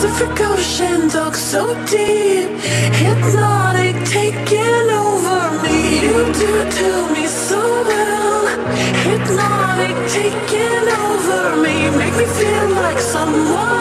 Pacific Ocean, dug so deep, hypnotic, taking over me. You do to me so well, hypnotic, taking over me. Make me feel like someone